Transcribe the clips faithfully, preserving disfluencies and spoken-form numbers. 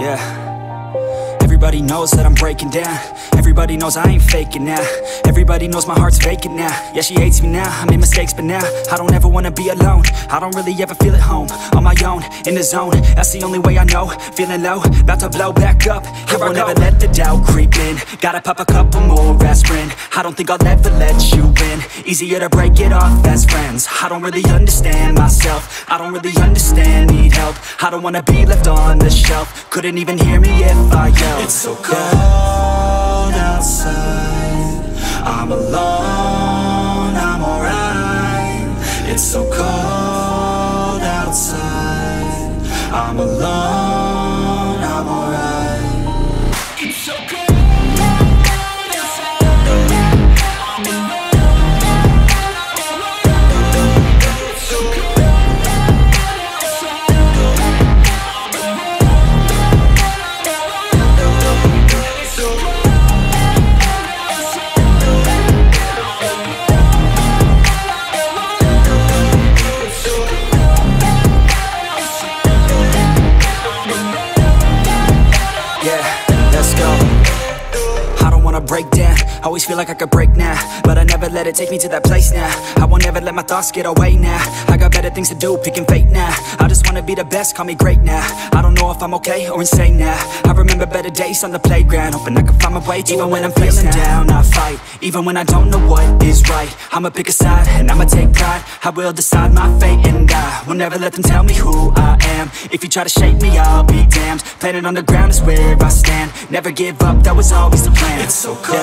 Yeah. Everybody knows that I'm breaking down. Everybody knows I ain't faking now. Everybody knows my heart's vacant now. Yeah, she hates me now, I made mistakes but now I don't ever wanna be alone. I don't really ever feel at home. On my own, in the zone, that's the only way I know. Feeling low, about to blow back up. Here I won't ever let the doubt creep in. Gotta pop a couple more aspirin. I don't think I'll ever let you in. Easier to break it off as friends. I don't really understand myself. I don't really understand, need help. I don't wanna be left on the shelf. Couldn't even hear me if I yelled. It's so cold outside, I'm alone, I'm alright. It's so cold outside, I'm alone, I'm alright. It's so cold. Break down, always feel like I could break now, but I never let it take me to that place now. I won't ever let my thoughts get away now. I got better things to do, picking fate now. I just wanna be the best, call me great now. I don't know if I'm okay or insane now. I remember better days on the playground, hoping I can find my way to even when I'm feeling down, I fight, even when I don't know what is right. I'ma pick a side, and I'ma take pride. I will decide my fate, and I will never let them tell me who I am. If you try to shape me, I'll be damned. Planet on the ground is where I stand. Never give up, that was always the plan. It's so cold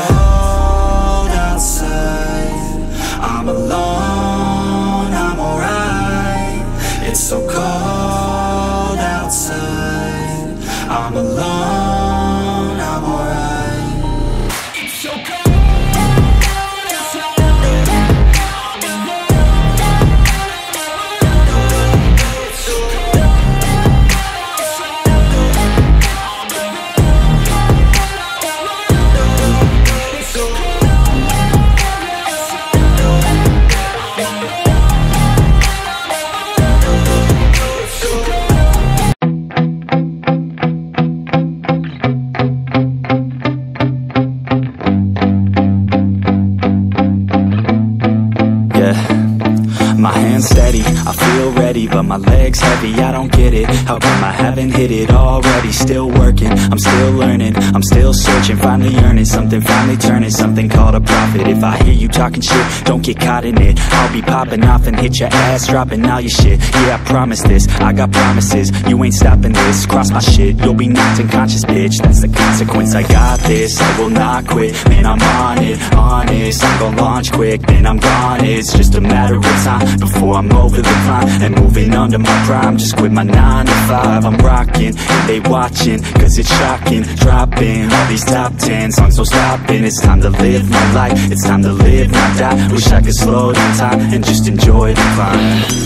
outside, I'm alone, I'm alright. It's so cold outside, I'm alone, I'm alright. It's so cold. My hands steady, I feel ready, but my legs heavy, I don't get it. How come I haven't hit it already? Still working, I'm still learning, I'm still searching, finally earning something, finally turning something called a profit. If I hear you talking shit, don't get caught in it. I'll be popping off and hit your ass, dropping all your shit. Yeah, I promise this, I got promises, you ain't stopping this. Cross my shit, you'll be knocked unconscious, bitch. That's the consequence, I got this, I will not quit. Man, I'm on it, honest, I'm gon' launch quick, then I'm gone. It's just a matter of time before I'm over the climb and moving under my prime. Just quit my nine to five, I'm rocking and they watching, cause it's shocking. Dropping all these top ten songs, so stopping. It's time to live my life, it's time to live, not die. Wish I could slow down time and just enjoy the climb.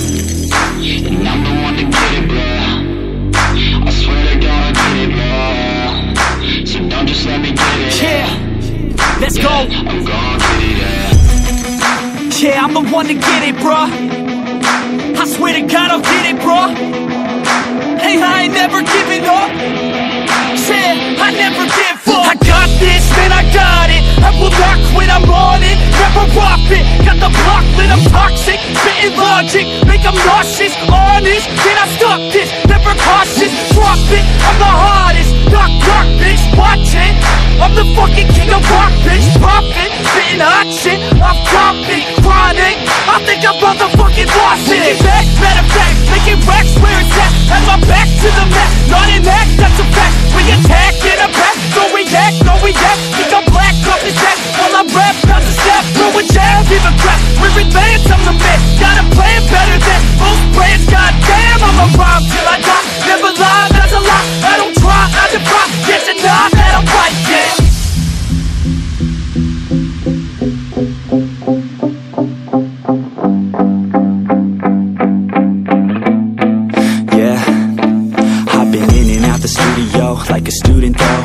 And I'm the one to get it, bro. I swear to God I get it, bro. So don't just let me get it. Yeah, let's go. I'm gonna get it, yeah. Yeah, I'm the one to get it, bruh. I swear to God I'll get it, bruh. Hey, I ain't never giving up. Yeah, I never give up. I got this, man, I got it. I will not quit, I'm on it. Never off it. Got the block lit, I'm toxic. Spitting logic, make them nauseous. Honest, can I stop this? Never cautious, drop it. I'm the hardest. Knock, knock, bitch, watch it. I'm the fucking king of rock, bitch. Poppin', spitting hot shit. I'm dropping, chronic. I think I'm motherfucking lost it. Making back, matter of fact, making racks where it's at. Have my back to the mat, not an act, that's a fact. We attack in a back, no react, no react. Think I'm black, off his back. While I rap, not to step, throw a jab, give a crap. We're advanced, I'm the man. Got a plan better than most brands. Goddamn, I'm a rhyme till I die. Never lie, that's a lie. I don't try, I don't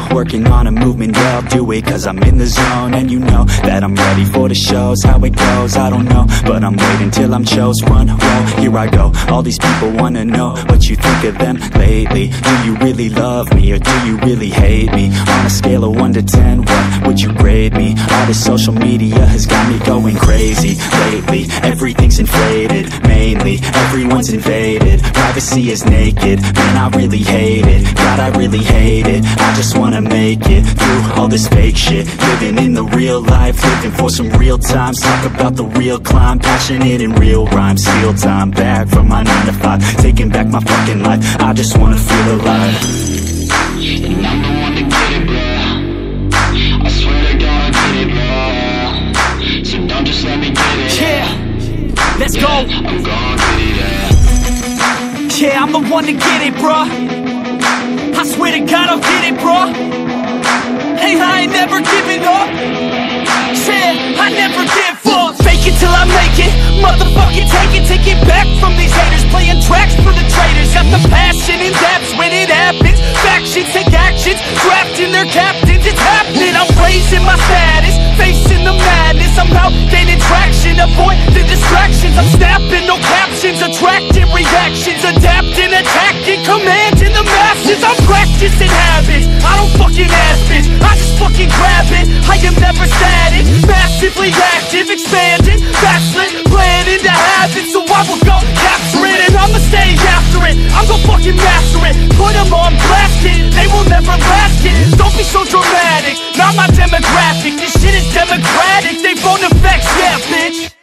working on a movement, yeah, I'll do it cause I'm in the zone. And you know that I'm ready for the shows. How it goes, I don't know, but I'm waiting till I'm chose. Front row, here I go. All these people wanna know what you think of them lately. Do you really love me, or do you really hate me? On a scale of one to ten, what would you grade me? All this social media has got me going crazy lately. Everything's inflated, mainly everyone's invaded. Privacy is naked, man, I really hate it. God, I really hate it. I just wanna make it through all this fake shit. Living in the real life, living for some real times. Talk about the real climb, passionate in real rhymes. Steal time back from my nine to five, taking back my fucking life. I just wanna feel alive. And I'm the one to get it, bro. I swear to God, I get it, bro. So don't just let me get it. Yeah, let's yeah, go. I'm gonna get it, yeah. Yeah, I'm the one to get it, bruh. I swear to God I'll get it, bruh. Hey, I ain't never giving up. Yeah, I never give up. Fake it till I make it. Motherfucking take it, take it back from these haters. Playing tracks for the traitors. Got the passion in depths when it happens. Factions take actions, drafting their captains. It's happening, I'm raising my status, facing the madness. I'm out gaining traction, avoid the distractions. I'm snapping, no captions, attracting reactions. Adapting, attacking, commanding the masses. I'm practicing habits, I don't fucking ask bitch, I just fucking grab it. I am never static, massively active, expanding, backslid, planning to have it. So I will go capture it, and I'ma stay after it. I'm gon' fucking master it, put them on blast it. They will never last it, don't be so dramatic. Not my demographic, this shit is democratic. They phone effects, yeah bitch.